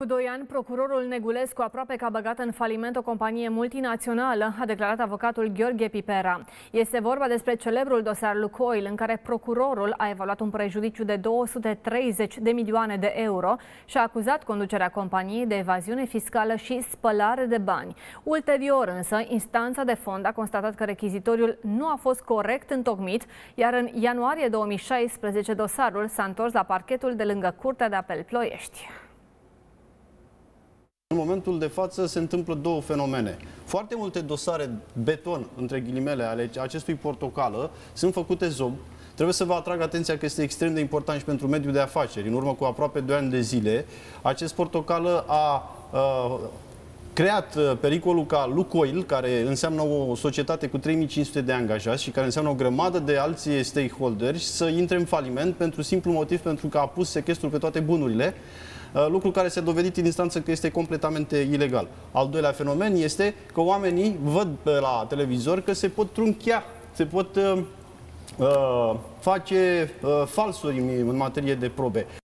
Cu 2 ani, procurorul Negulescu, aproape că a băgat în faliment o companie multinațională, a declarat avocatul Gheorghe Pipera. Este vorba despre celebrul dosar Lukoil, în care procurorul a evaluat un prejudiciu de 230 de milioane de euro și a acuzat conducerea companiei de evaziune fiscală și spălare de bani. Ulterior, însă, instanța de fond a constatat că rechizitoriul nu a fost corect întocmit, iar în ianuarie 2016 dosarul s-a întors la parchetul de lângă Curtea de Apel Ploiești. În momentul de față se întâmplă două fenomene. Foarte multe dosare beton, între ghilimele, ale acestui portocală sunt făcute zob. Trebuie să vă atrag atenția că este extrem de important și pentru mediul de afaceri. În urmă cu aproape 2 ani de zile, acest portocală a creat pericolul ca Lukoil, care înseamnă o societate cu 3500 de angajați și care înseamnă o grămadă de alți stakeholders, să intre în faliment pentru simplu motiv pentru că a pus sechestrul pe toate bunurile, lucru care s-a dovedit în instanță că este completamente ilegal. Al doilea fenomen este că oamenii văd la televizor că se pot trunchia, se pot face falsuri în materie de probe.